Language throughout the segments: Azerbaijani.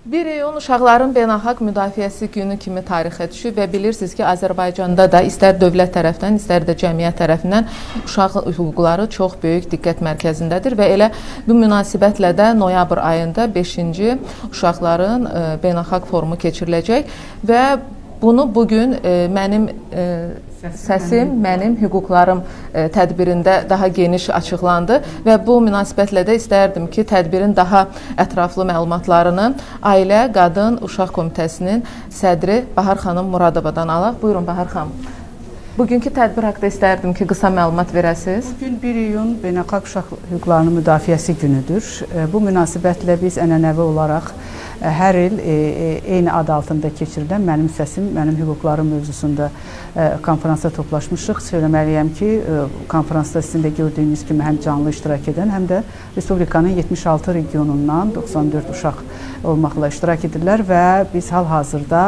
1 iyun Uşaqların Beynəlxalq Müdafiəsi Günü kimi tarixə düşüb və bilirsiniz ki, Azərbaycanda da istər dövlət tərəfindən, istər də cəmiyyət tərəfindən uşaq hüquqları çox böyük diqqət mərkəzindədir və elə bu münasibətlə də noyabr ayında 5-ci Uşaqların Beynəlxalq Forumu keçiriləcək və bunu bugün mənim səsim, mənim hüquqlarım tədbirində daha geniş açıqlandı və bu münasibətlə də istərdim ki, tədbirin daha ətraflı məlumatlarını Ailə, Qadın, Uşaq Komitəsinin sədri Bahar xanım Muradovadan alaq. Buyurun Bahar xanım. Bugünkü tədbir haqqında istərdim ki, qısa məlumat verəsiniz. Bugün 1 iyun Beynəlxalq Uşaq Hüquqlarının Müdafiəsi Günüdür. Bu münasibətlə biz ənənəvi olaraq hər il eyni adı altında keçirilən Mənim Səsim, Mənim Hüquqlarım mövzusunda konferansda toplaşmışıq. Söyləməliyəm ki, konferansda sizin də gördüyünüz kimi həm canlı iştirak edən, həm də Respublikanın 76 regionundan 94 uşaq olmaqla iştirak edirlər və biz hal-hazırda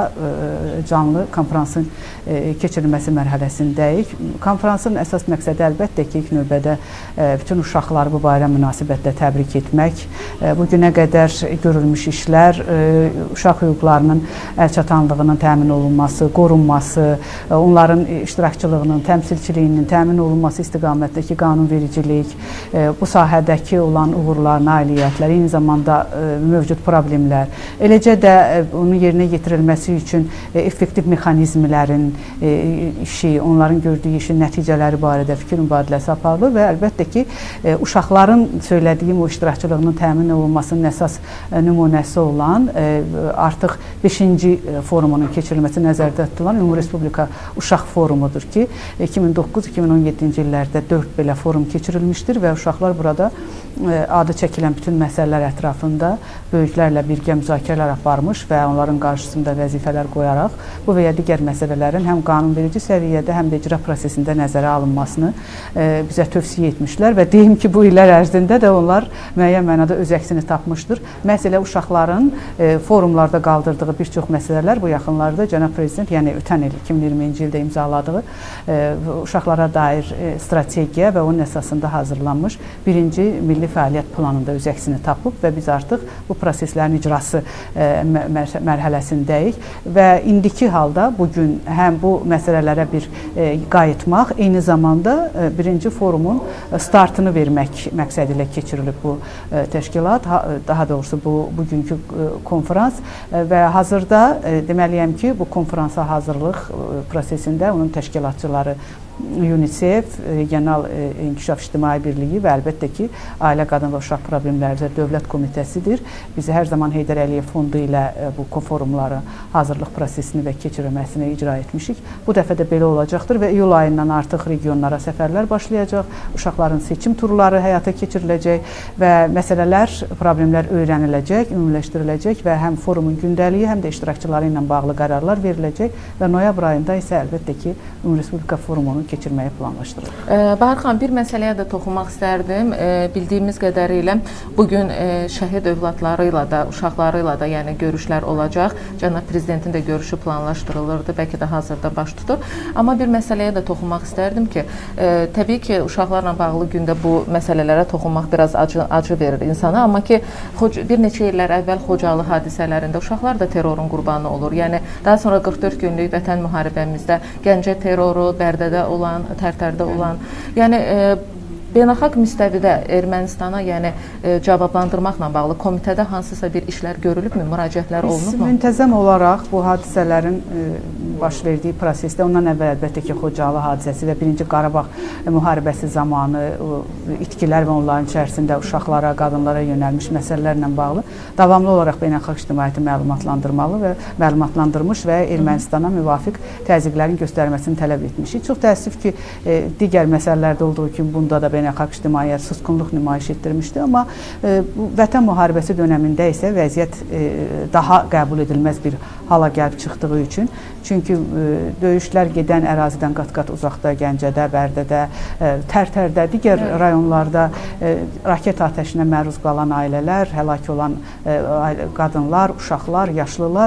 canlı konferansın keçirilməsi mərhələsindəyik. Konferansın əsas məqsədi əlbəttə ki, ilk növbədə bütün uşaqları bu bayram münasibətlə təbrik etmək, bugünə qədər görülmüş işlər, uşaq hüquqlarının əlçatanlığının təmin olunması, qorunması, onların iştirakçılığının, təmsilçiliyinin təmin olunması istiqamətdəki qanunvericilik, bu sahədəki olan uğurlar, nailiyyətlər, eyni zamanda mövcud problemlər, eləcə də onun yerinə yetirilməsi üçün effektiv mexanizmlərin işi, onların gördüyü işin nəticələri barədə fikir mübadiləsi aparılır və əlbəttə ki, uşaqların söylədiyim o iştirakçılığının təmin olunmasının əsas nümunəsi olan artıq 5-ci forumunun keçirilməsi nəzərdə tutulan Ümumi Respublika Uşaq Forumudur ki, 2009-2017-ci illərdə 4 belə forum keçirilmişdir və uşaqlar burada adı çəkilən bütün məsələlər ətrafında böyüklərlə birgə müzakirələr aparmış və onların qarşısında vəzifələr qoyaraq bu və ya digər məsələlərin həm qanunverici səviyyədə, həm də icra prosesində nəzərə alınmasını bizə tövsiyə etmişlər və deyim ki, bu illər ərzində də onlar müəyyən mənada öz əksini tapmışdır. Məsələ uşaqların forumlarda qaldırdığı bir çox məsələlər bu yaxınlarda Cənab Prezident, yəni ötən il 2020-ci ildə imzaladığı uşaqlara dair strategiya və onun əsasında hazırlanmış birinci milli fəaliyyət planında öz əksini tapıb və biz artıq bu proseslərin icrası mərhələsindəyik və indiki halda bugün həm bu məsələlərə bir qayıtmaq, eyni zamanda birinci forumun startını vermək məqsədi ilə keçirilib bu təşkilat, daha doğrusu bugünkü konferans və hazırda deməliyəm ki, bu konferansa hazırlıq prosesində onun təşkilatçıları UNICEF, Regional İnkişaf İctimai Birliyi və əlbəttə ki, Ailə, Qadın və Uşaq Problemləri Dövlət Komitəsidir. Biz hər zaman Heydər Əliyev Fondu ilə bu forumları hazırlıq prosesini və keçirilməsini icra etmişik. Bu dəfə də belə olacaqdır və iyul ayından artıq regionlara səfərlər başlayacaq, uşaqların seçim turları həyata keçiriləcək və məsələlər, problemlər öyrəniləcək, ümumiləşdiriləcək və həm forumun gündəliyi, həm də iştirakçıları ilə bağlı qərarlar veriləcək və noyabr ayında isə əlbəttə ki, Ümumi Respublika Forumunu keçirməyi planlaşdırılır. Bahar xanım, bir məsələyə də toxunmaq istərdim. Bildiyimiz qədərilə bugün şəhid övladları ilə də, uşaqları ilə də yəni görüşlər olacaq. Cənab Prezidentin də görüşü planlaşdırılırdı, bəlkə də hazırda baş tutur. Amma bir məsələyə də toxunmaq istərdim ki, təbii ki, uşaqlarla bağlı gündə bu məsələlərə toxunmaq biraz acı verir insana, amma ki, bir neçə illər əvvəl Xocalı hadisələrində uşaqlar da terrorun qurbanı olur. Yəni, daha sonra 44 günlük vətən müharibəmizdə Gəncə terroru, Bərdədə olan, Tərtərdə olan, yəni beynəlxalq müstəvidə Ermənistana yəni cavablandırmaqla bağlı komitədə hansısa bir işlər görülübmü, müraciətlər olunubmu? Biz müntəzəm olaraq bu hadisələrin baş verdiyi prosesdə, ondan əvvəl əlbəttə ki, Xocalı hadisəsi və 1-ci Qarabağ müharibəsi zamanı itkilər və onların içərisində uşaqlara, qadınlara yönəlmiş məsələlərlə bağlı davamlı olaraq beynəlxalq ictimaiyyəti məlumatlandırmalı və məlumatlandırmış və Ermənistana müvafiq təzyiqlərin göstərməsini tələb etmişik. Çox təəssüf ki, digər məsələlərdə olduğu kimi bunda da beynəlxalq ictimaiyyət susqunluq nümayiş etdirmişdi, amma vətən müharibəsi dönəmində isə vəziyyət daha qəbul edilməz bir hala gəlib çıxdığı üçün, çünki döyüşlər gedən ərazidən qat-qat uzaqda, Gəncədə, Bərdədə, Tərtərdə, digər rayonlarda raket atəşinə məruz qalan ailələr, həlak olan qadınlar, uşaqlar, yaşlılar,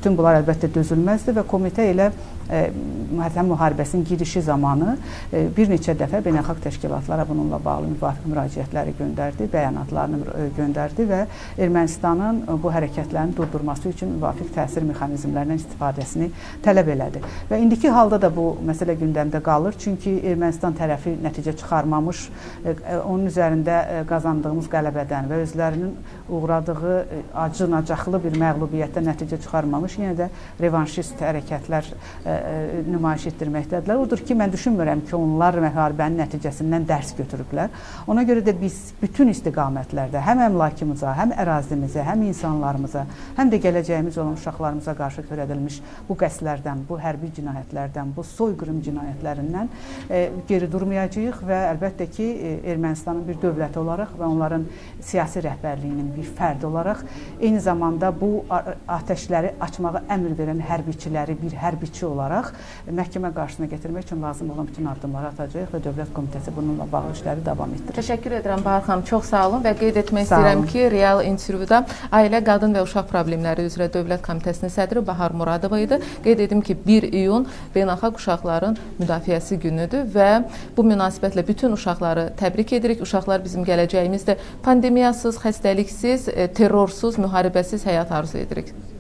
bütün bunlar əlbəttə dözülməzdir və komitə elə Vətən müharibəsinin girişi zamanı bir neçə dəfə beynəlxalq təşkilatlara bununla bağlı müvafiq müraciətləri göndərdi, bəyanatlarını göndərdi və Ermənistanın bu hərəkətlərini durdurması üçün müvafiq təsir mexanizmlərindən istifadəsini tələb elədi. Və indiki halda da bu məsələ gündəmdə qalır, çünki Ermənistan tərəfi nəticə çıxarmamış, onun üzərində qazandığımız qələbədən və özlərinin uğradığı acınacaqlı bir məğlubiyyətdən nəticə çıxarmamış, yenə də revanşist hərəkətlər nümayiş etdirməkdədirlər. Odur ki, mən düşünmürəm ki, onlar müharibənin nəticəsindən dərs götürüblər. Ona görə də biz bütün istiqamətlərdə həm əmlakımıza, həm ərazimizə, həm insanlarımıza, həm də gələcəyimiz olan uşaqlarımıza qarşı törədilmiş bu qəsdlərdən, bu hərbi cinayətlərdən, bu soyqırım cinayətlərindən geri durmayacağıq və əlbəttə ki, Ermənistanın bir dövləti olaraq və onların siyasi rəhbərliyinin bir fərdi olaraq eyni zamanda bu atəşləri açmağa əmr verən hərbiçiləri bir hərbiçi olaraq məhkəmə qarşısına gətirmək üçün lazım olan bütün addımları atacaq və Dövlət Komitəsi bununla bağlı işləri davam etdirir. Təşəkkür edirəm Bahar xanım, çox sağ olun və qeyd etmək istəyirəm ki, real intervyuda Ailə, Qadın və Uşaq Problemləri üzrə Dövlət Komitəsinin sədri Bahar Muradova idi. Qeyd edim ki, 1 iyun Beynəlxalq Uşaqların Müdafiəsi günüdür və bu münasibətlə bütün uşaqları təbrik edirik. Uşaqlar bizim gələcəyimizdir. Pandemiyasız, xəstəliksiz, terrorsuz, müharibəsiz həyat arzu edirik.